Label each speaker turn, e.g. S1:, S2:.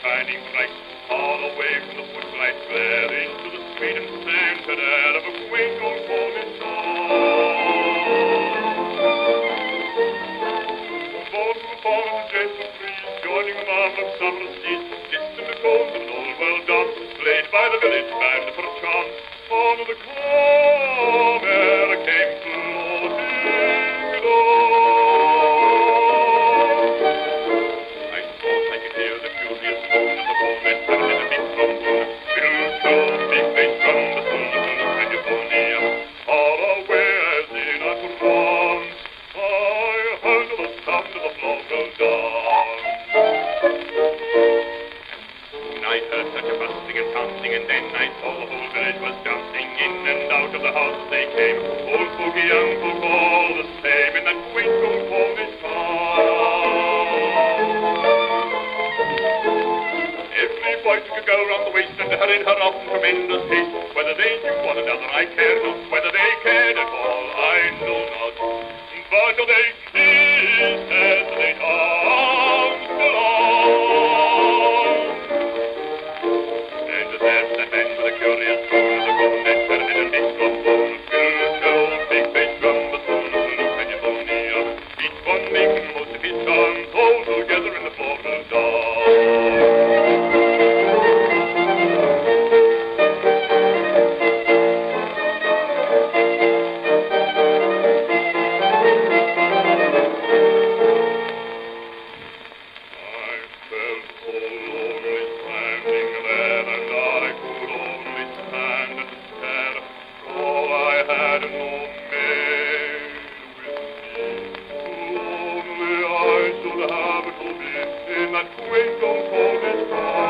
S1: shining bright, all away from the footlights glare into the sweet and scented air of a quaint old Polish song. Both the fallen gentle trees, joining the marvelous summer seas, distant the tones of an old world dance, played by the village band for a chance. On the calm air came floating along. I thought I could hear the curious tone of the bonnet sounded a bit from moon. Beautiful big bass from the soul of the California. All away as in a trance, I heard the sound of the floral dance. I heard such a bustling and pouncing, and then I saw the whole village was dancing. In and out of the house they came, old folk, young folk, all the same, in that quaint old Polish town. Every boy took a girl round the waist and hurried her off in tremendous haste. Whether they knew one another I care not, whether they cared at all I know not. But they kissed as they danced along. And then with a curious tone of the cornet and a discophone, beautiful big bass drum, the soul of the California, each one making most of his charms, all together in the floral dance. In that quaint old Polish town.